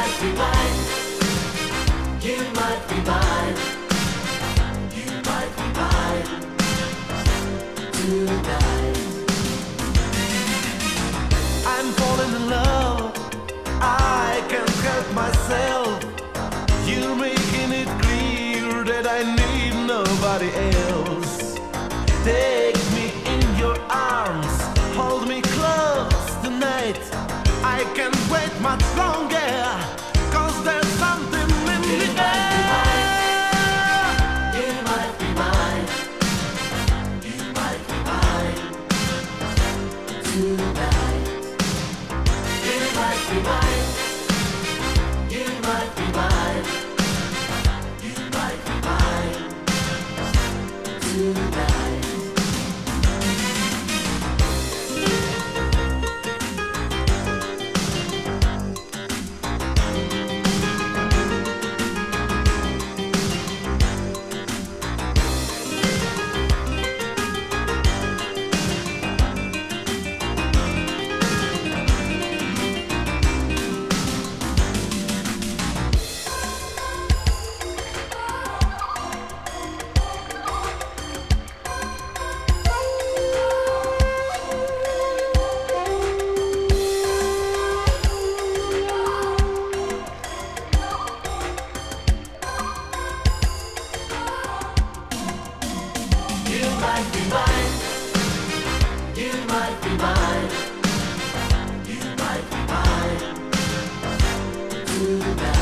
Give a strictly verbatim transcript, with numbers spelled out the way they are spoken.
might be mine. You might be mine. You might be mine tonight. I'm falling in love, I can't help myself. You're making it clear that I need nobody else. Take me in your arms, hold me close tonight. I can't wait much longer, 'cause there's something in You the might be air. mine. You might be mine. You might be mine tonight. You might be mine. You might be mine. You might be mine tonight. You might be mine. You might be mine. You might be mine tonight.